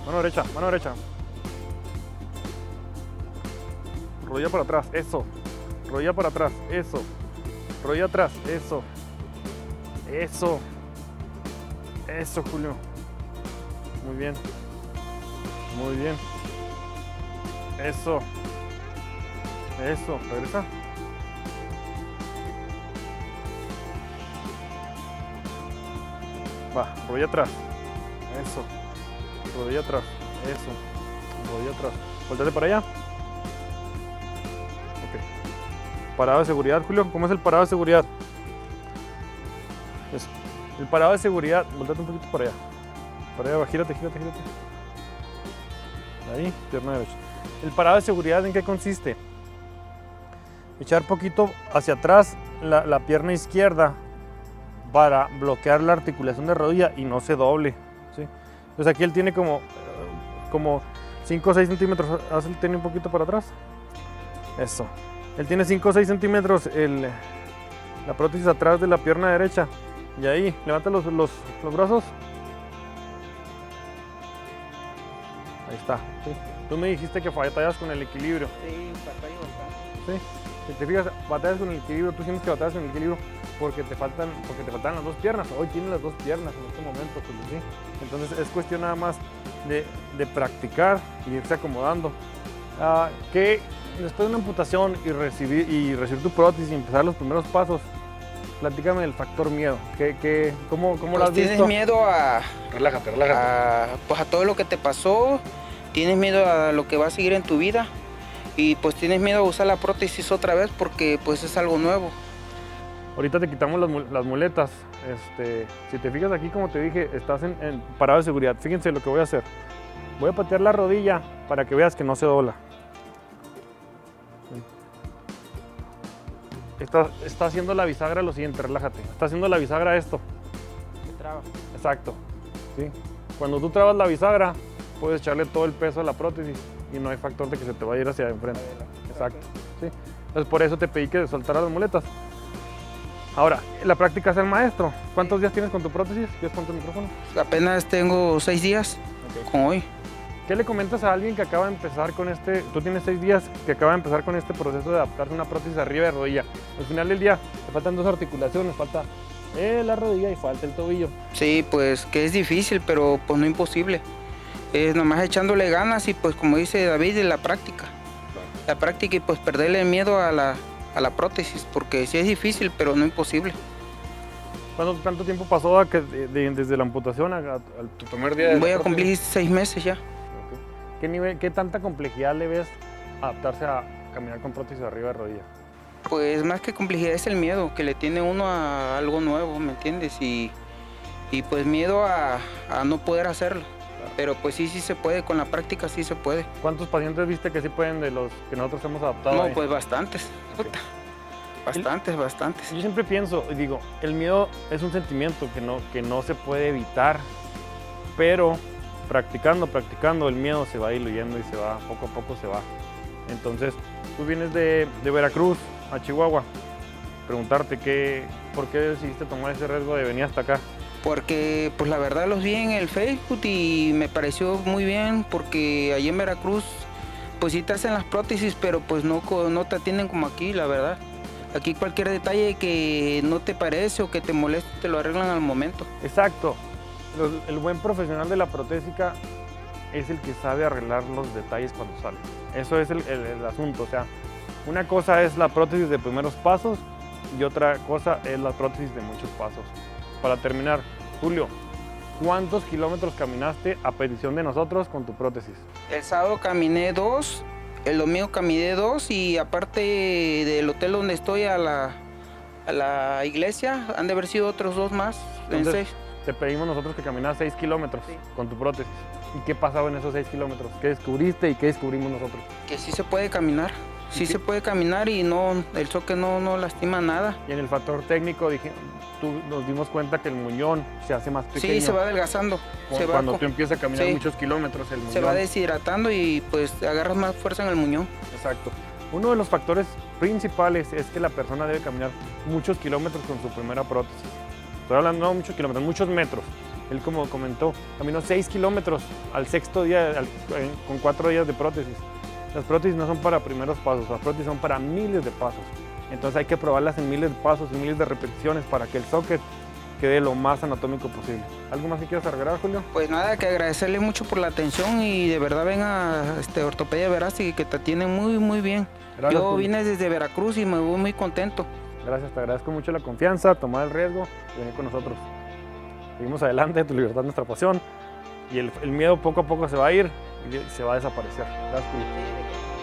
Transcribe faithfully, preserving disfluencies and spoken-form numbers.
Mano derecha, mano derecha. Rodilla para atrás, eso. Rodilla para atrás, eso. Rodilla atrás, eso. Eso. Eso, Julio. Muy bien. Muy bien. Eso. Eso. Regresa. Va, rodilla atrás. Eso. Rodilla atrás. Eso. Rodilla atrás. Voltate para allá. Ok. Parado de seguridad, Julio. ¿Cómo es el parado de seguridad? Eso. El parado de seguridad. Voltate un poquito para allá. Para allá, gírate, gírate, gírate. Ahí, pierna derecha. El parado de seguridad, ¿en qué consiste? Echar poquito hacia atrás la, la pierna izquierda para bloquear la articulación de rodilla y no se doble, ¿sí? Entonces aquí él tiene como, como cinco o seis centímetros, haz el tenis un poquito para atrás. Eso. Él tiene cinco o seis centímetros el, la prótesis atrás de la pierna derecha. Y ahí, levanta los, los, los brazos. Ahí está, ¿sí? Tú me dijiste que batallas con el equilibrio. Sí, batallo bastante. ¿Sí? Si te fijas, batallas con el equilibrio, tú tienes que batallas con el equilibrio porque te faltan, porque te faltan las dos piernas. Hoy tienes las dos piernas en este momento, pues, ¿sí? Entonces es cuestión nada más de, de practicar y irse acomodando. Uh, que después de una amputación y recibir, y recibir tu prótesis y empezar los primeros pasos, platícame del factor miedo. ¿Qué, qué, ¿Cómo, cómo Pues lo has tienes visto? miedo a, Relájate, relájate. a, pues a todo lo que te pasó, tienes miedo a lo que va a seguir en tu vida y pues tienes miedo a usar la prótesis otra vez porque pues es algo nuevo. Ahorita te quitamos las, las muletas. Este, si te fijas aquí, como te dije, estás en, en parado de seguridad. Fíjense lo que voy a hacer. Voy a patear la rodilla para que veas que no se dobla. Está, está haciendo la bisagra lo siguiente, relájate. Está haciendo la bisagra esto. Se traba. Exacto. ¿Sí? Cuando tú trabas la bisagra, puedes echarle todo el peso a la prótesis y no hay factor de que se te vaya a ir hacia enfrente. Exacto. ¿Sí? Entonces por eso te pedí que soltaras las muletas. Ahora, la práctica es el maestro. ¿Cuántos días tienes con tu prótesis? ¿Quieres con tu micrófono? Apenas tengo seis días Okay. con hoy. ¿Qué le comentas a alguien que acaba de empezar con este, tú tienes seis días, que acaba de empezar con este proceso de adaptarse a una prótesis arriba de rodilla? Al final del día, te faltan dos articulaciones, falta eh, la rodilla y falta el tobillo. Sí, pues que es difícil, pero pues no imposible. Es nomás echándole ganas y pues como dice David, de la práctica. La práctica y pues perderle miedo a la, a la prótesis, porque sí es difícil, pero no imposible. ¿Cuánto, cuánto tiempo pasó a que, de, de, desde la amputación a, a, a tu primer día de Voy a prótesis? cumplir seis meses ya. Okay. ¿Qué, nivel, ¿Qué tanta complejidad le ves adaptarse a caminar con prótesis arriba de rodilla? Pues más que complejidad es el miedo que le tiene uno a algo nuevo, ¿me entiendes? Y, y pues miedo a, a no poder hacerlo. Claro. Pero pues sí, sí se puede, con la práctica sí se puede. ¿Cuántos pacientes viste que sí pueden de los que nosotros hemos adaptado? No, ahí? pues bastantes. Okay. Bastantes, el, bastantes. Yo siempre pienso y digo, el miedo es un sentimiento que no, que no se puede evitar, pero practicando, practicando, el miedo se va diluyendo y se va, poco a poco se va. Entonces, tú vienes de, de Veracruz a Chihuahua, preguntarte qué, por qué decidiste tomar ese riesgo de venir hasta acá. Porque, pues la verdad los vi en el Facebook y me pareció muy bien, porque allí en Veracruz, pues sí te hacen las prótesis, pero pues no, no te atienden como aquí, la verdad. Aquí cualquier detalle que no te parece o que te moleste, te lo arreglan al momento. Exacto. El, el buen profesional de la protésica es el que sabe arreglar los detalles cuando sale. Eso es el, el, el asunto. O sea, una cosa es la prótesis de primeros pasos y otra cosa es la prótesis de muchos pasos. Para terminar, Julio, ¿cuántos kilómetros caminaste a petición de nosotros con tu prótesis? El sábado caminé dos. El domingo caminé dos y aparte del hotel donde estoy a la, a la iglesia, han de haber sido otros dos más. Entonces, en seis. Te pedimos nosotros que caminas seis kilómetros Sí. con tu prótesis. ¿Y qué pasaba en esos seis kilómetros? ¿Qué descubriste y qué descubrimos nosotros? Que sí se puede caminar, sí qué? se puede caminar y no, el choque no, no lastima nada. Y en el factor técnico dije, tú, nos dimos cuenta que el muñón se hace más pequeño. Sí, se va adelgazando. Cuando, se va cuando tú empiezas a caminar sí. muchos kilómetros, el muñón. Se va deshidratando y pues agarras más fuerza en el muñón. Exacto. Uno de los factores principales es que la persona debe caminar muchos kilómetros con su primera prótesis. Estoy hablando no muchos kilómetros, muchos metros. Él, como comentó, caminó seis kilómetros al sexto día al, eh, con cuatro días de prótesis. Las prótesis no son para primeros pasos, las prótesis son para miles de pasos. Entonces hay que probarlas en miles de pasos, en miles de repeticiones para que el socket quede lo más anatómico posible. ¿Algo más que quieras agregar, Julio? Pues nada, que agradecerle mucho por la atención y de verdad venga este, Ortopedia Verástegui, que te atienden muy muy bien. Gracias, Yo Julio. vine desde Veracruz y me voy muy contento. Gracias, te agradezco mucho la confianza, tomar el riesgo de venir con nosotros. Seguimos adelante, tu libertad es nuestra pasión y el, el miedo poco a poco se va a ir y se va a desaparecer. Gracias, Julio.